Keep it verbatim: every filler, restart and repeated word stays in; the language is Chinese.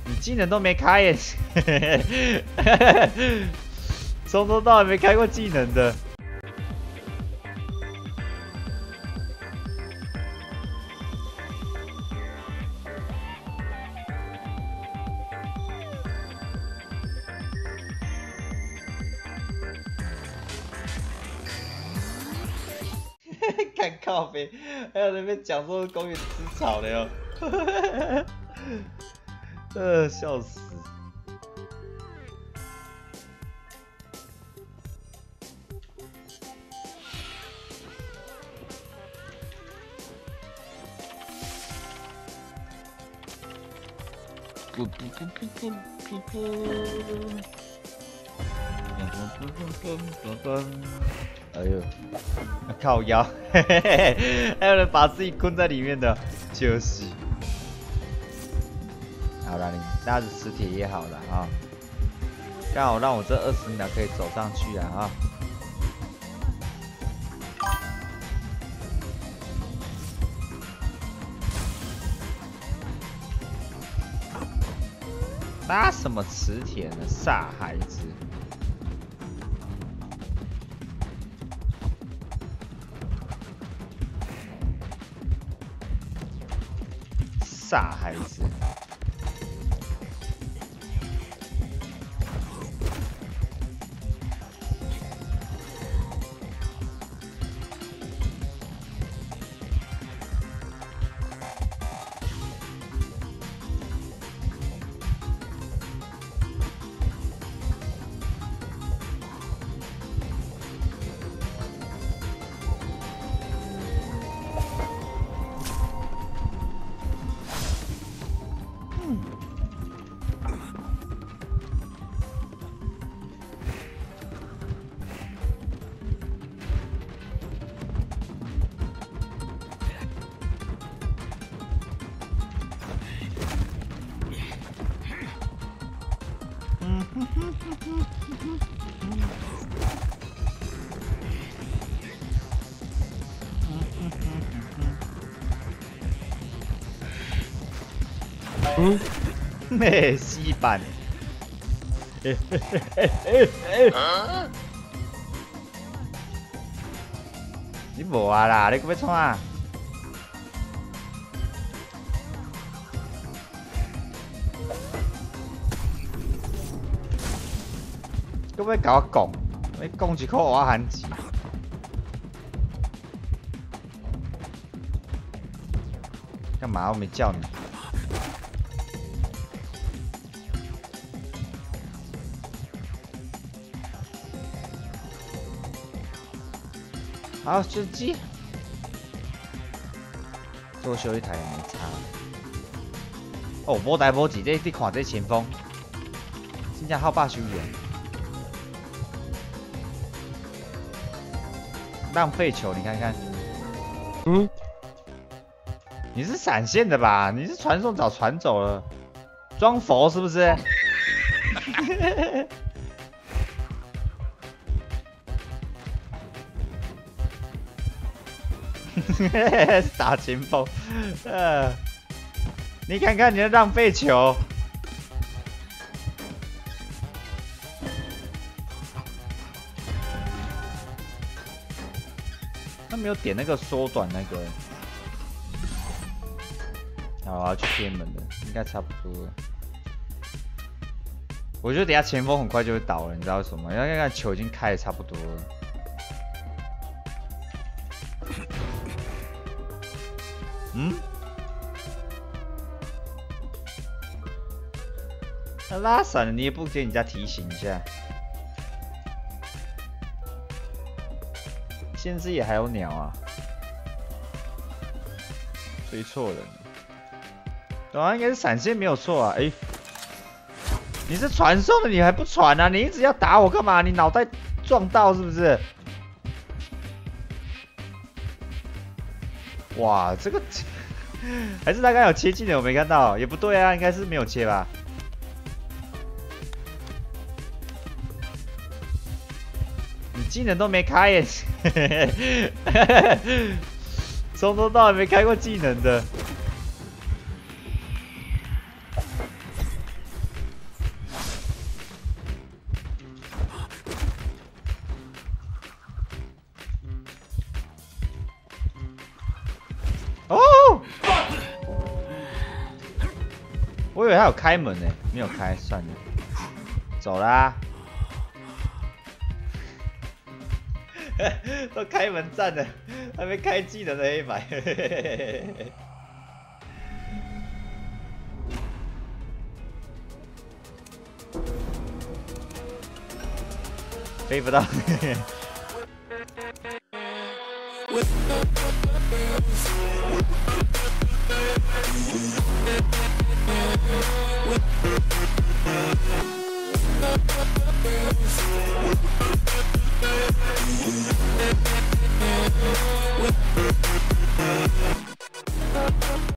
你技能都没开耶，从头到尾没开过技能的。看靠背，还有那边讲说公园吃草的哟，呃，笑死。不不不不不不不。哎呦，靠腰，嘿嘿嘿，还有人把自己困在里面的，就是。好了，你拉着磁铁也好了啊，刚好让我这二十秒可以走上去啊啊！拉什么磁铁呢？傻孩子！傻孩子！嗯，嘿，西板，嘿嘿嘿嘿嘿嘿，你无啊啦，你搁要创啊？搁要甲我讲，你讲一口我含钱。干嘛？我没叫你。好，吃鸡。多修一台也没差。哦，无代无志，这你看这前锋，真正好霸修员。浪费球，你看看。嗯。你是闪现的吧？你是传送早传走了，装佛是不是？打前锋，呃，你看看你的浪费球，他没有点那个缩短那个。好啊，去偏门的，应该差不多了。我觉得等下前锋很快就会倒了，你知道为什么吗？因为看看球已经开的差不多了。嗯？那拉闪了，你也不给人家提醒一下？先知也还有鸟啊，追错人了。对啊，应该是闪现没有错啊。哎、欸，你是传送的，你还不传啊？你一直要打我干嘛？你脑袋撞到是不是？哇，这个还是他刚有切技能，我没看到，也不对啊，应该是没有切吧？你技能都没开耶，从头到尾没开过技能的。 我以为他有开门呢，没有开，算了，走啦。都开门战了，还没开技能的黑白。飞不到。